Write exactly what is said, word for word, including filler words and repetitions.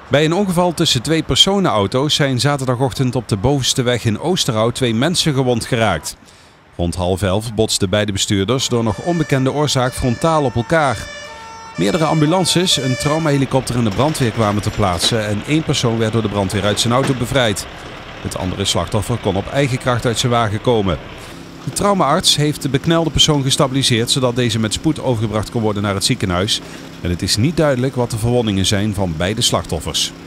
Bij een ongeval tussen twee personenauto's zijn zaterdagochtend op de bovenste weg in Oosterhout twee mensen gewond geraakt. Rond half elf botsten beide bestuurders door nog onbekende oorzaak frontaal op elkaar. Meerdere ambulances, een traumahelikopter en de brandweer kwamen ter plaatse en één persoon werd door de brandweer uit zijn auto bevrijd. Het andere slachtoffer kon op eigen kracht uit zijn wagen komen. De traumaarts heeft de beknelde persoon gestabiliseerd zodat deze met spoed overgebracht kon worden naar het ziekenhuis. En het is niet duidelijk wat de verwondingen zijn van beide slachtoffers.